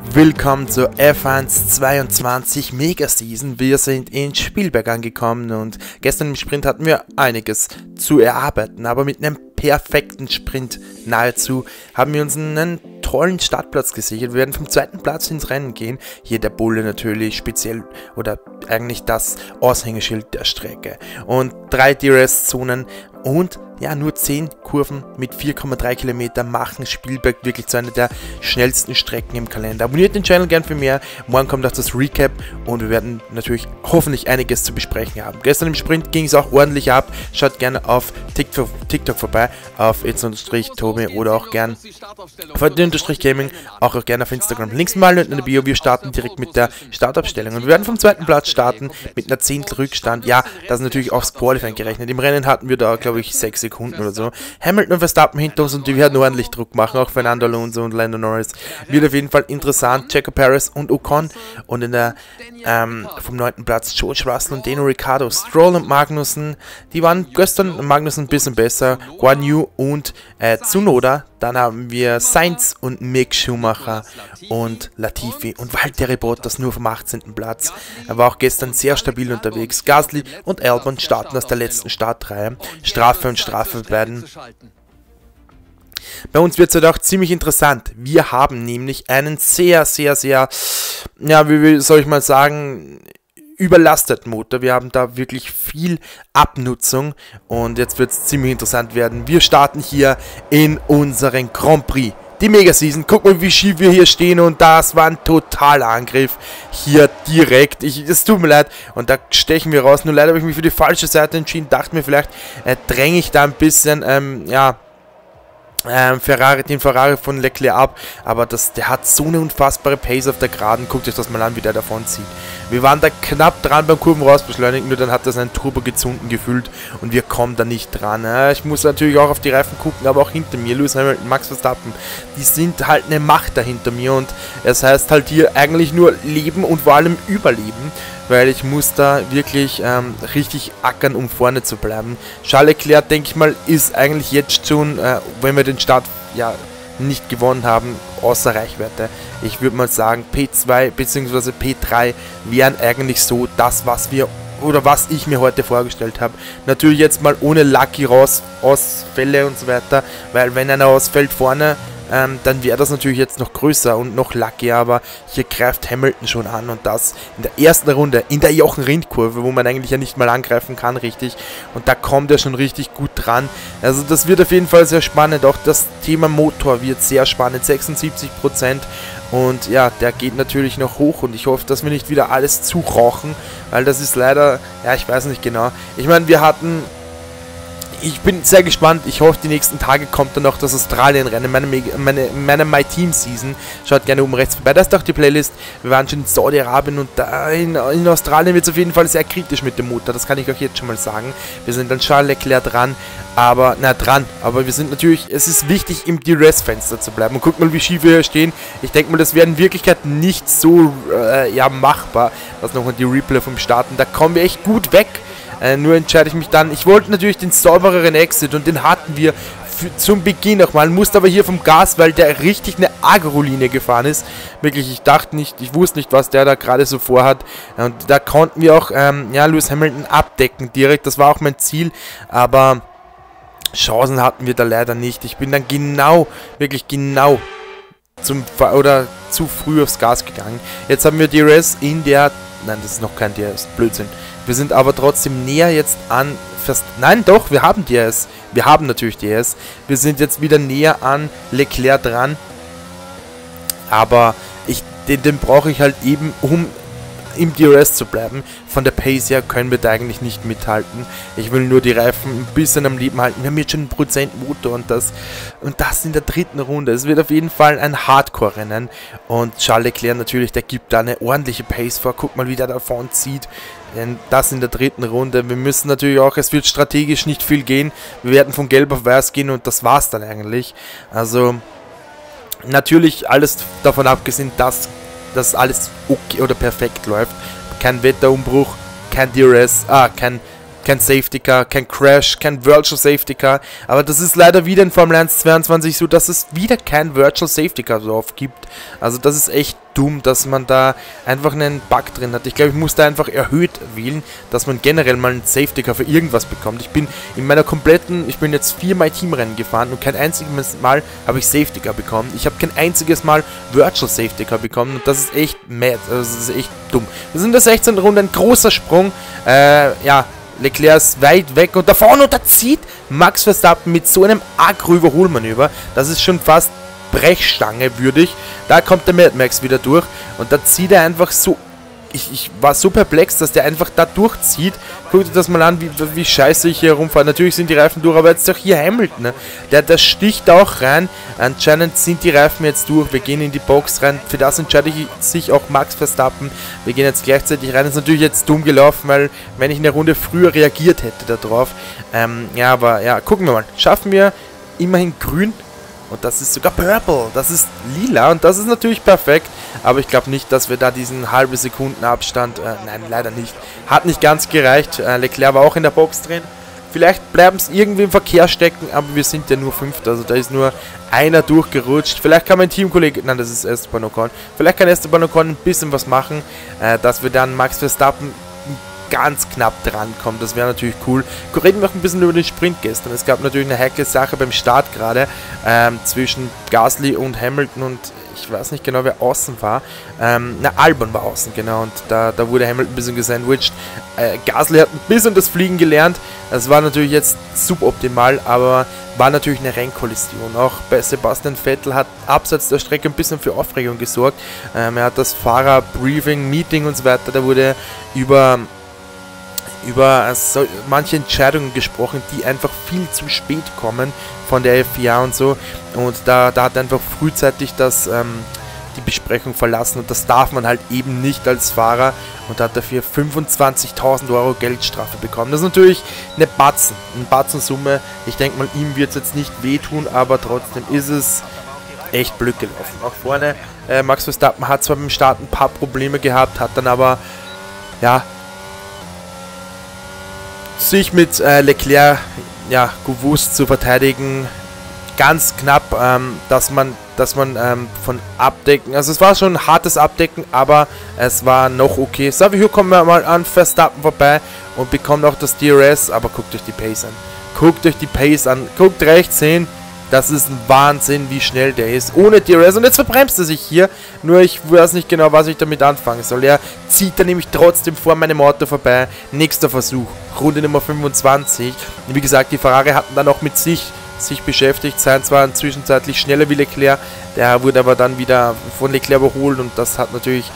Willkommen zur F1 22 Mega Season. Wir sind in Spielberg angekommen und gestern im Sprint hatten wir einiges zu erarbeiten, aber mit einem perfekten Sprint nahezu haben wir uns einen tollen Startplatz gesichert. Wir werden vom zweiten Platz ins Rennen gehen. Hier der Bulle natürlich speziell oder eigentlich das Aushängeschild der Strecke. Und 3 DRS-Zonen und ja, nur 10 Kurven mit 4,3 Kilometer machen Spielberg wirklich zu einer der schnellsten Strecken im Kalender. Abonniert den Channel gern für mehr. Morgen kommt auch das Recap und wir werden natürlich hoffentlich einiges zu besprechen haben. Gestern im Sprint ging es auch ordentlich ab. Schaut gerne auf TikTok vorbei, auf @Tobi oder auch gern auf @Gaming, auch gerne auf Instagram. Links mal in der Bio. Wir starten direkt mit der Startaufstellung und wir werden vom zweiten Platz starten mit einer 10. Rückstand. Ja, das ist natürlich aufs Qualifying gerechnet. Im Rennen hatten wir da, glaube ich, 6 Sekunden oder so. Hamilton und Verstappen hinter uns und die werden ordentlich Druck machen, auch Fernando Alonso und Lando Norris. Wird auf jeden Fall interessant. Checo Perez und Ocon und in der vom 9. Platz George Russell und Daniel Ricciardo. Stroll und Magnussen, die waren gestern Magnussen ein bisschen besser. Guan Yu und Tsunoda. Dann haben wir Sainz und Mick Schumacher und Latifi und Valtteri Bottas nur vom 18. Platz. Er war auch gestern sehr stabil unterwegs. Gasly und Albon starten aus der letzten Startreihe. Strafe und Strafe werden. Bei uns wird es halt auch ziemlich interessant. Wir haben nämlich einen sehr, ja, wie soll ich mal sagen, überlasteten Motor. Wir haben da wirklich viel Abnutzung und jetzt wird es ziemlich interessant werden. Wir starten hier in unseren Grand Prix. Die Mega Season, guck mal, wie schief wir hier stehen und das war ein totaler Angriff hier direkt. Es tut mir leid und da stechen wir raus. Nur leider habe ich mich für die falsche Seite entschieden. Dachte mir, vielleicht dränge ich da ein bisschen, ja, den Ferrari von Leclerc ab, aber der hat so eine unfassbare Pace auf der Geraden. Guckt euch das mal an, wie der davon zieht. Wir waren da knapp dran beim Kurven rausbeschleunigen, nur dann hat er seinen Turbo gezunden gefühlt und wir kommen da nicht dran. Ich muss natürlich auch auf die Reifen gucken, aber auch hinter mir, Lewis Hamilton, Max Verstappen, die sind halt eine Macht da hinter mir und es heißt halt hier eigentlich nur leben und vor allem überleben, weil ich muss da wirklich richtig ackern, um vorne zu bleiben. Charles Leclerc, denke ich mal, ist eigentlich jetzt schon, wenn wir den Start ja nicht gewonnen haben, außer Reichweite. Ich würde mal sagen, P2 bzw. P3 wären eigentlich so das, was wir oder was ich mir heute vorgestellt habe. Natürlich jetzt mal ohne Lucky Ausfälle und so weiter, weil wenn einer ausfällt vorne, dann wäre das natürlich jetzt noch größer und noch lucky, aber hier greift Hamilton schon an und das in der ersten Runde, in der Jochen-Rindt-Kurve, wo man eigentlich ja nicht mal angreifen kann, richtig, und da kommt er schon richtig gut dran. Also das wird auf jeden Fall sehr spannend, auch das Thema Motor wird sehr spannend, 76% und ja, der geht natürlich noch hoch und ich hoffe, dass wir nicht wieder alles zurauchen, weil das ist leider, ja, ich weiß nicht genau. Ich meine, ich bin sehr gespannt. Ich hoffe, die nächsten Tage kommt dann noch das Australien-Rennen, meine My Team Season. Schaut gerne oben rechts vorbei. Das ist doch die Playlist. Wir waren schon in Saudi-Arabien und da in Australien wird es auf jeden Fall sehr kritisch mit dem Motor. Das kann ich euch jetzt schon mal sagen. Wir sind an Charles Leclerc dran. Aber wir sind natürlich, es ist wichtig, im DRS-Fenster zu bleiben. Und guckt mal, wie schief wir hier stehen. Ich denke mal, das wäre in Wirklichkeit nicht so ja, machbar. Das nochmal die Replay vom Starten. Da kommen wir echt gut weg. Nur entscheide ich mich dann, ich wollte natürlich den saubereren Exit und den hatten wir zum Beginn nochmal, musste aber hier vom Gas, weil der richtig eine Agro-Linie gefahren ist. Wirklich, ich wusste nicht, was der da gerade so vorhat. Und da konnten wir auch, ja, Lewis Hamilton abdecken direkt, das war auch mein Ziel, aber Chancen hatten wir da leider nicht. Ich bin dann wirklich genau zu früh aufs Gas gegangen. Jetzt haben wir DRS in der, nein, das ist noch kein DRS, Blödsinn. Wir sind aber trotzdem näher jetzt an, nein doch, wir haben DRS, wir haben natürlich DRS, wir sind jetzt wieder näher an Leclerc dran, aber den brauche ich halt eben, um im DRS zu bleiben. Von der Pace her können wir da eigentlich nicht mithalten. Ich will nur die Reifen ein bisschen am Leben halten. Wir haben jetzt schon 1% Motor und das in der 3. Runde. Es wird auf jeden Fall ein Hardcore-Rennen und Charles Leclerc natürlich, der gibt da eine ordentliche Pace vor. Guck mal, wie der davon zieht. Denn das in der 3. Runde. Wir müssen natürlich auch, es wird strategisch nicht viel gehen. Wir werden von gelb auf weiß gehen und das war's dann eigentlich. Also natürlich alles davon abgesehen, dass alles okay oder perfekt läuft. Kein Wetterumbruch, kein DRS, kein kein Safety Car, kein Crash, kein Virtual Safety Car. Aber das ist leider wieder in Formel 1 22 so, dass es wieder kein Virtual Safety Car drauf gibt. Also das ist echt dumm, dass man da einfach einen Bug drin hat. Ich glaube, ich muss da einfach erhöht wählen, dass man generell mal einen Safety Car für irgendwas bekommt. Ich bin in meiner kompletten, ich bin jetzt 4-mal Teamrennen gefahren und kein einziges Mal habe ich Safety Car bekommen. Ich habe kein einziges Mal Virtual Safety Car bekommen und das ist echt mad, also das ist echt dumm. Wir sind in der 16. Runde, ein großer Sprung, ja, Leclerc ist weit weg und da vorne unterzieht Max Verstappen mit so einem Agro-Überholmanöver. Das ist schon fast Brechstange würdig. Da kommt der Mad Max wieder durch und da zieht er einfach so. Ich war so perplex, dass der einfach da durchzieht. Guckt euch das mal an, wie scheiße ich hier herumfahre. Natürlich sind die Reifen durch, aber jetzt auch hier Hamilton, ne? Der sticht auch rein. Anscheinend sind die Reifen jetzt durch. Wir gehen in die Box rein. Für das entscheidet sich auch Max Verstappen. Wir gehen jetzt gleichzeitig rein. Das ist natürlich jetzt dumm gelaufen, weil wenn ich eine Runde früher reagiert hätte darauf. Ja, aber ja, gucken wir mal. Schaffen wir immerhin grün. Und das ist sogar Purple, das ist lila und das ist natürlich perfekt. Aber ich glaube nicht, dass wir da diesen halbe Sekunden Abstand, nein, leider nicht. Hat nicht ganz gereicht, Leclerc war auch in der Box drin. Vielleicht bleiben es irgendwie im Verkehr stecken, aber wir sind ja nur Fünfter, also da ist nur einer durchgerutscht. Vielleicht kann mein Teamkollege, nein, das ist Esteban Ocon, vielleicht kann Esteban Ocon ein bisschen was machen, dass wir dann Max Verstappen ganz knapp dran kommt. Das wäre natürlich cool. Reden wir auch ein bisschen über den Sprint gestern. Es gab natürlich eine heikle Sache beim Start gerade zwischen Gasly und Hamilton und ich weiß nicht genau, wer außen war. Albon war außen, genau. Und da wurde Hamilton ein bisschen gesandwiched. Gasly hat ein bisschen das Fliegen gelernt. Das war natürlich jetzt suboptimal, aber war natürlich eine Rennkollision. Auch bei Sebastian Vettel hat abseits der Strecke ein bisschen für Aufregung gesorgt. Er hat das Fahrerbriefing, Meeting und so weiter, da wurde über manche Entscheidungen gesprochen, die einfach viel zu spät kommen von der FIA und so. Und da hat einfach frühzeitig die Besprechung verlassen und das darf man halt eben nicht als Fahrer und hat dafür 25.000 Euro Geldstrafe bekommen. Das ist natürlich eine Batzensumme. Ich denke mal, ihm wird es jetzt nicht wehtun, aber trotzdem ist es echt blöd gelaufen. Auch vorne, Max Verstappen hat zwar beim Start ein paar Probleme gehabt, hat dann aber, ja, sich mit Leclerc ja, gewusst zu verteidigen. Ganz knapp, dass man von Abdecken, also es war schon ein hartes Abdecken, aber es war noch okay. So, hier kommen wir mal an Verstappen vorbei und bekommt auch das DRS, aber guckt euch die Pace an. Guckt euch die Pace an, guckt rechts hin. Das ist ein Wahnsinn, wie schnell der ist. Ohne DRS. Und jetzt verbremst er sich hier. Nur ich weiß nicht genau, was ich damit anfangen soll. Er zieht dann nämlich trotzdem vor meinem Auto vorbei. Nächster Versuch. Runde Nummer 25. Und wie gesagt, die Ferrari hatten dann auch mit sich beschäftigt. Seien zwar zwischenzeitlich schneller wie Leclerc. Der wurde aber dann wieder von Leclerc überholt. Und das hat natürlich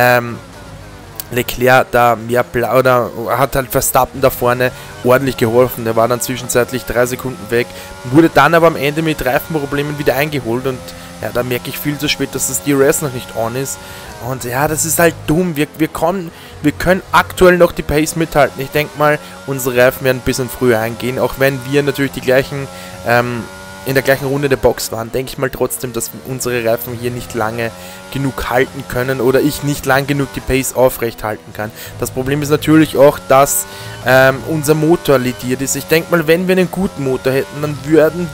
Leclerc da mehr oder hat halt Verstappen da vorne ordentlich geholfen. Der war dann zwischenzeitlich 3 Sekunden weg, wurde dann aber am Ende mit Reifenproblemen wieder eingeholt und ja, da merke ich viel zu spät, dass das DRS noch nicht on ist. Und ja, das ist halt dumm. Wir können aktuell noch die Pace mithalten. Ich denke mal, unsere Reifen werden ein bisschen früher eingehen, auch wenn wir natürlich die gleichen in der gleichen Runde der Box waren, denke ich mal trotzdem, dass unsere Reifen hier nicht lange genug halten können oder ich nicht lang genug die Pace aufrecht halten kann. Das Problem ist natürlich auch, dass unser Motor lediert ist. Ich denke mal, wenn wir einen guten Motor hätten, dann würden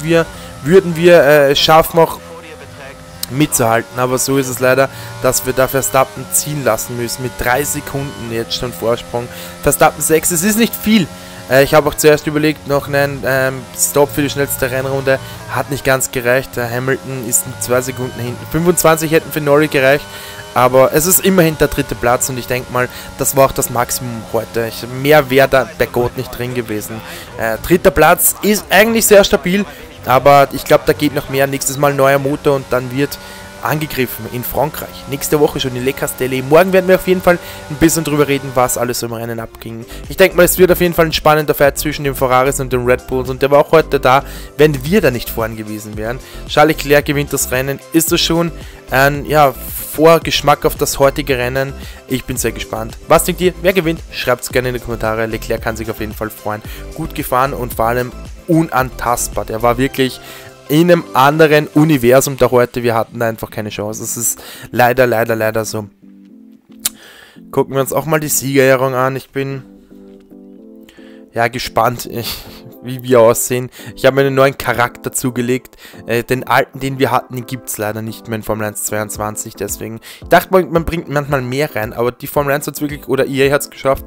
wir schaffen, auch mitzuhalten, aber so ist es leider, dass wir da Verstappen ziehen lassen müssen, mit 3 Sekunden jetzt schon Vorsprung. Verstappen 6, es ist nicht viel. Ich habe auch zuerst überlegt, noch einen Stop für die schnellste Rennrunde, hat nicht ganz gereicht. Hamilton ist 2 Sekunden hinten, 25 hätten für Norris gereicht, aber es ist immerhin der 3. Platz und ich denke mal, das war auch das Maximum heute. Mehr wäre da bei Gott nicht drin gewesen. 3. Platz ist eigentlich sehr stabil, aber ich glaube, da geht noch mehr. Nächstes Mal neuer Motor und dann wird angegriffen in Frankreich. Nächste Woche schon in Le Castellet. Morgen werden wir auf jeden Fall ein bisschen drüber reden, was alles so im Rennen abging. Ich denke mal, es wird auf jeden Fall ein spannender Fight zwischen den Ferraris und den Red Bulls und der war auch heute da, wenn wir da nicht vorn gewesen wären. Charles Leclerc gewinnt das Rennen. Ist das schon ein Vorgeschmack auf das heutige Rennen? Ich bin sehr gespannt. Was denkt ihr? Wer gewinnt? Schreibt es gerne in die Kommentare. Leclerc kann sich auf jeden Fall freuen. Gut gefahren und vor allem unantastbar. Der war wirklich in einem anderen Universum da heute. Wir hatten da einfach keine Chance. Das ist leider so. Gucken wir uns auch mal die Siegerehrung an. Ich bin ja, gespannt, wie wir aussehen. Ich habe mir einen neuen Charakter zugelegt. Den alten, den wir hatten, den gibt es leider nicht mehr in Formel 1 22. Deswegen, ich dachte, man bringt manchmal mehr rein, aber die Formel 1 hat es wirklich, oder EA hat es geschafft,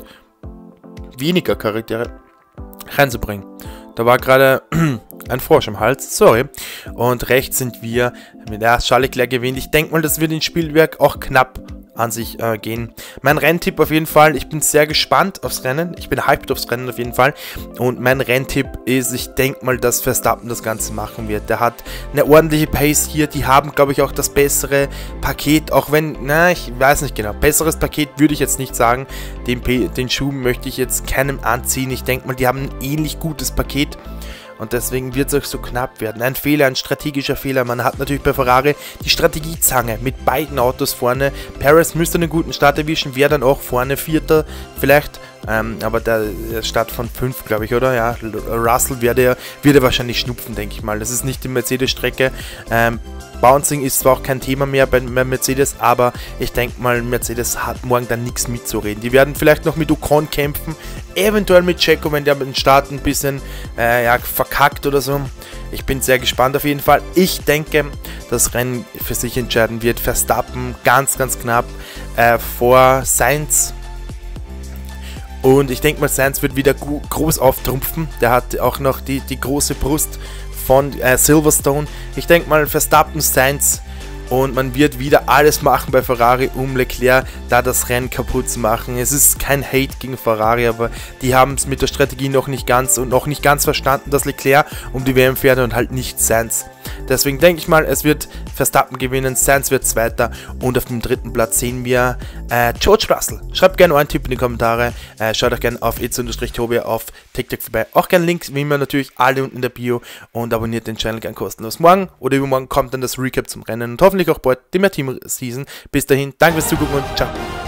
weniger Charaktere reinzubringen. Da war gerade ein Frosch im Hals, sorry. Und rechts sind wir mit Charles Leclerc gewinnt. Ich denke mal, das wird ins Spielwerk auch knapp an sich gehen. Mein Renntipp auf jeden Fall, ich bin sehr gespannt aufs Rennen. Ich bin hyped aufs Rennen auf jeden Fall. Und mein Renntipp ist, ich denke mal, dass Verstappen das Ganze machen wird. Der hat eine ordentliche Pace hier. Die haben, glaube ich, auch das bessere Paket. Auch wenn, na, ich weiß nicht genau. Besseres Paket würde ich jetzt nicht sagen. Den Schuh möchte ich jetzt keinem anziehen. Ich denke mal, die haben ein ähnlich gutes Paket. Und deswegen wird es auch so knapp werden. Ein Fehler, ein strategischer Fehler. Man hat natürlich bei Ferrari die Strategiezange mit beiden Autos vorne. Perez müsste einen guten Start erwischen, wäre dann auch vorne Vierter vielleicht. Aber der Start von 5, glaube ich, oder? Ja, Russell wird er wahrscheinlich schnupfen, denke ich mal. Das ist nicht die Mercedes-Strecke. Bouncing ist zwar auch kein Thema mehr bei Mercedes, aber ich denke mal, Mercedes hat morgen dann nichts mitzureden. Die werden vielleicht noch mit Ocon kämpfen, eventuell mit Checo, wenn der mit dem Start ein bisschen ja, verkackt oder so. Ich bin sehr gespannt auf jeden Fall. Ich denke, das Rennen für sich entscheiden wird. Verstappen ganz, ganz knapp vor Sainz. Und ich denke mal, Sainz wird wieder groß auftrumpfen. Der hat auch noch die große Brust von Silverstone. Ich denke mal, Verstappen, Sainz, und man wird wieder alles machen bei Ferrari, um Leclerc da das Rennen kaputt zu machen. Es ist kein Hate gegen Ferrari, aber die haben es mit der Strategie noch nicht ganz verstanden, dass Leclerc um die WM fährt und halt nicht Sainz. Deswegen denke ich mal, es wird Verstappen gewinnen, Sainz wird Zweiter und auf dem 3. Platz sehen wir George Russell. Schreibt gerne euren Tipp in die Kommentare, schaut auch gerne auf itz_tobi auf TikTok vorbei. Auch gerne Links, wie immer natürlich alle unten in der Bio, und abonniert den Channel gerne kostenlos. Morgen oder übermorgen kommt dann das Recap zum Rennen und hoffentlich auch bald die mehr Team Season. Bis dahin, danke fürs Zugucken und ciao.